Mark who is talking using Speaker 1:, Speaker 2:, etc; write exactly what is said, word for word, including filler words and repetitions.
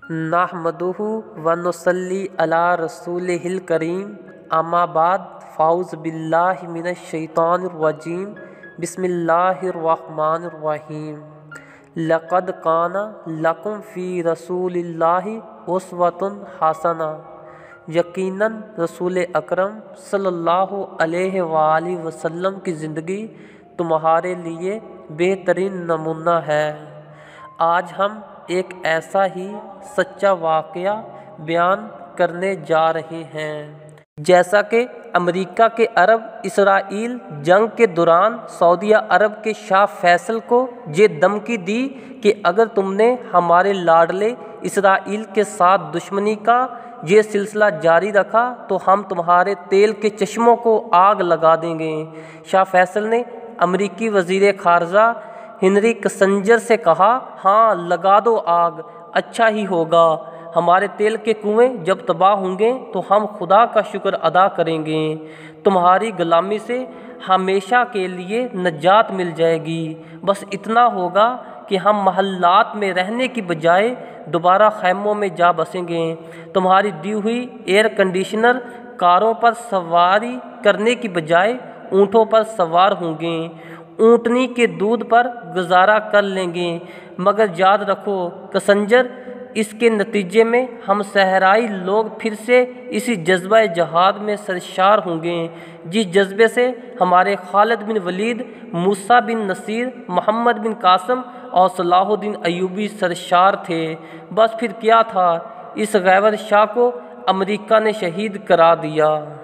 Speaker 1: نحمدہ و نصلی علی رسولہ الکریم، اما بعد، فاعوذ باللہ من الشیطان الرجیم، بسم اللہ الرحمن الرحیم۔ لقد کان لکم فی رسول اللہ اسوۃ حسنہ، یقیناً رسول اکرم صلی اللہ علیہ وآلہ وسلم کی زندگی تمہارے لیے بہترین نمونہ ہے۔ آج ہم ایک ایسا ہی سچا واقعہ بیان کرنے جا رہے ہیں۔ جیسا کہ امریکہ کے عرب اسرائیل جنگ کے دوران سعودیہ عرب کے شاہ فیصل کو یہ دھمکی دی کہ اگر تم نے ہمارے لاڈلے اسرائیل کے ساتھ دشمنی کا یہ سلسلہ جاری رکھا تو ہم تمہارے تیل کے چشموں کو آگ لگا دیں گے۔ شاہ فیصل نے امریکی وزیر خارجہ ہنری کسنجر سے کہا، ہاں لگا دو آگ، اچھا ہی ہوگا۔ ہمارے تیل کے کنویں جب تباہ ہوں گے تو ہم خدا کا شکر ادا کریں گے۔ تمہاری غلامی سے ہمیشہ کے لیے نجات مل جائے گی۔ بس اتنا ہوگا کہ ہم محلات میں رہنے کی بجائے دوبارہ خیموں میں جا بسیں گے۔ تمہاری دی ہوئی ایئر کنڈیشنر کاروں پر سواری کرنے کی بجائے اونٹوں پر سوار ہوں گے۔ اونٹنی کے دودھ پر گزارا کر لیں گے۔ مگر یاد رکھو کسنجر، اس کے نتیجے میں ہم صحرائی لوگ پھر سے اسی جذبہ جہاد میں سرشار ہوں گے جس جذبے سے ہمارے خالد بن ولید، موسیٰ بن نصیر، محمد بن قاسم اور صلاح الدین ایوبی سرشار تھے۔ بس پھر کیا تھا، اس غیور شاہ کو امریکہ نے شہید کرا دیا۔